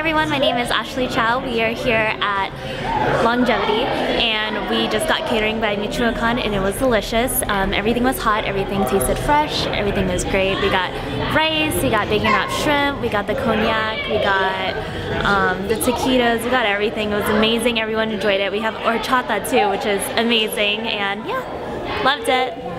everyone, my name is Ashley Chow. We are here at Longevity and we just got catering by Michoacan and it was delicious. Everything was hot, everything tasted fresh, everything was great. We got rice, we got bacon wrapped shrimp, we got the cognac, we got the taquitos, we got everything. It was amazing, everyone enjoyed it. We have horchata too, which is amazing, and yeah, loved it.